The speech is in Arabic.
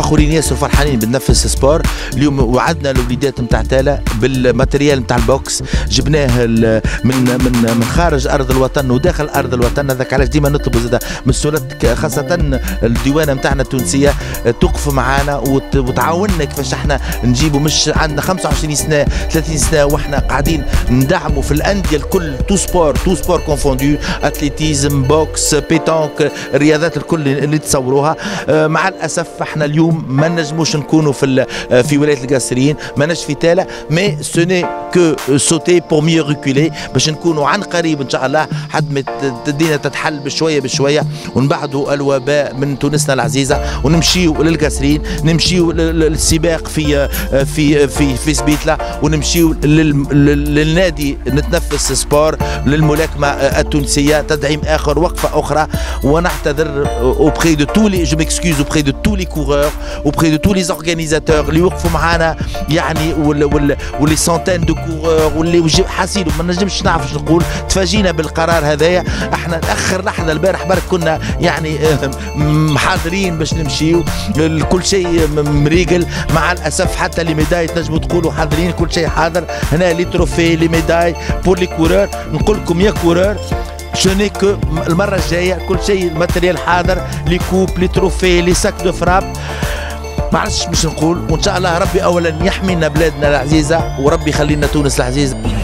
الاخرين ياسر فرحانين بنفس سبور. اليوم وعدنا الوليدات نتاع تالا بالماتريال نتاع البوكس، جبناه من خارج ارض الوطن وداخل ارض الوطن. هذاك علاش ديما نطلبوا زاد من السلطات خاصه الديوانه نتاعنا التونسيه توقف معنا وتعاوننا كيفاش احنا نجيبوا. مش عندنا 25 سنه 30 سنه واحنا قاعدين ندعموا في الانديه الكل تو سبور كونفوندو، اتليتيزم، بوكس، بيتونك، الرياضات الكل اللي تصوروها. مع الاسف احنا اليوم ما نجموش نكونوا في ولايه القاصرين، ماناش في تالا، مي سو ني كو سوتي بور ميو ريكولي، باش نكونوا عن قريب ان شاء الله حد ما تدينا تتحل بشويه بشويه ونبعدوا الوباء من تونسنا العزيزه ونمشيو للقاصرين، نمشيو للسباق في سبيتلا، ونمشيو للنادي نتنفس سبور، للملاكمه التونسيه تدعيم اخر، وقفه اخرى. ونعتذر auprès de tous les, je m'excuse auprès de tous les coureurs, auprès de tous les organisateurs اللي وقفوا معنا يعني واللي سنتين دو كورور واللي حاسين ما نجمش نعرف شنو نقول. تفاجينا بالقرار هذايا، احنا اخر لحظه البارح برك كنا يعني محاضرين باش نمشيو، كل شيء مريقل. مع الاسف حتى لي ميداي تنجموا تقولوا حاضرين، كل شيء حاضر هنا، لي تروفي لي ميداي بور لي كورور. نقول لكم يا كورور شنو كو المره الجايه كل شيء الماتريال حاضر، لي كوب لي تروفي لي ساك دو فراب، ما عرفتش باش نقول. وان شاء الله ربي اولا يحمينا بلادنا العزيزه وربي يخلينا تونس العزيزه.